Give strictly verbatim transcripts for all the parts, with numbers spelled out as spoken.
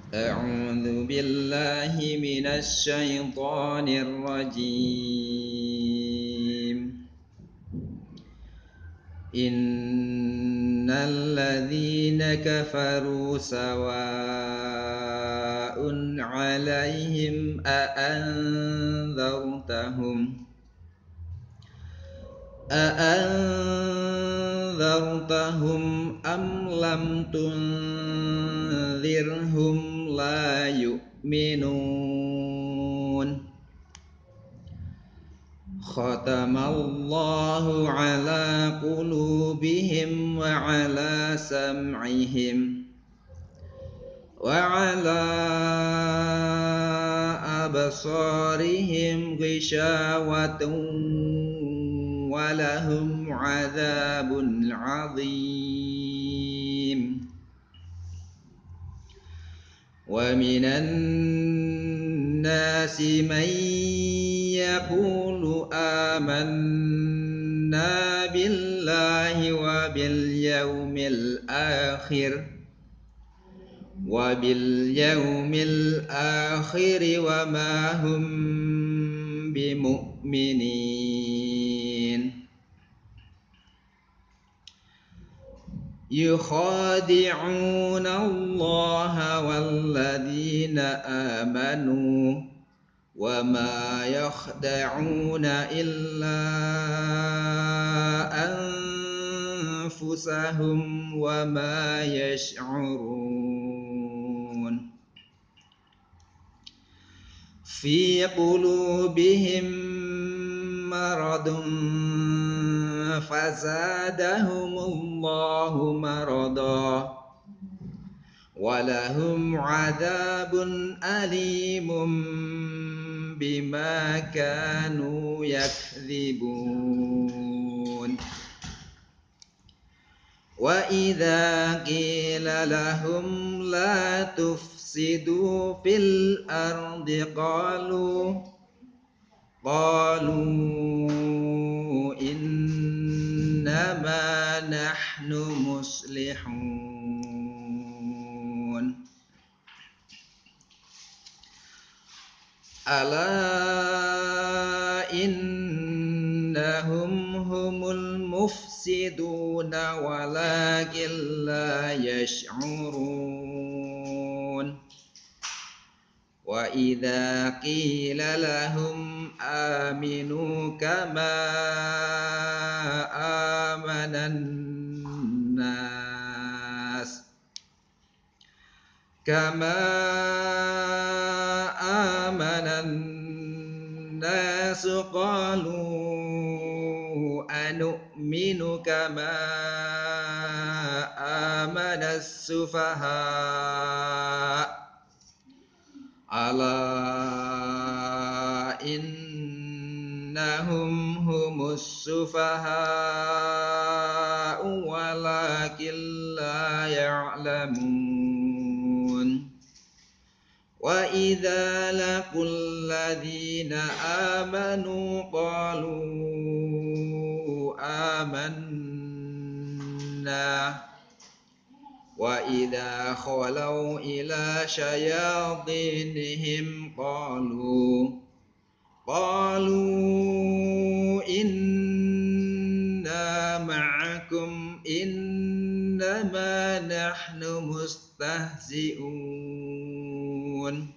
أعوذ بالله من الشيطان الرجيم. إن الذين كفروا سواء عليهم أأنذرتهم أأنذرتهم أم لم تنذرهم لا يؤمنون ختم الله على قلوبهم وعلى سمعهم وعلى أبصارهم غشاوة ولهم عذاب عظيم. ومن الناس من يقول آمنا بالله وباليوم الآخر وباليوم الآخر وما هم بمؤمنين يخادعون الله والذين آمنوا وما يخدعون إلا أنفسهم وما يشعرون. في قلوبهم مرض فزادهم الله مرضا ولهم عذاب أليم بما كانوا يكذبون. وإذا قيل لهم لا تفسدوا في الأرض قالوا قالوا إنما نحن مصلحون. ألا إنهم هم المفسدون ولكن لا يشعرون. وإذا قيل لهم آمنوا كما آمن الناس كما آمن الناس قالوا أنؤمن كما آمن السفهاء ألا إنهم هم السفهاء ولكن لا يعلمون. وإذا لقوا الذين آمنوا قالوا آمنا وإذا خلوا إلى شياطينهم قالوا قالوا إنا معكم إنما نحن مستهزئون.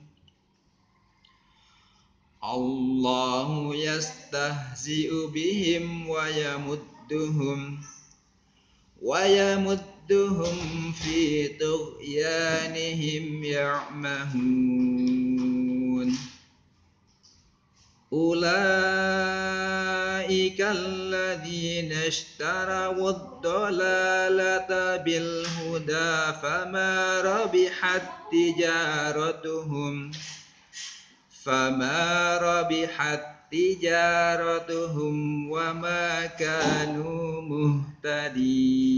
الله يستهزئ بهم ويمدهم ويمدهم في طغيانهم يعمهون. أولئك الذين اشتروا الضلالة بالهدى فما ربحت تجارتهم فما ربحت تجارتهم وما كانوا مهتدين.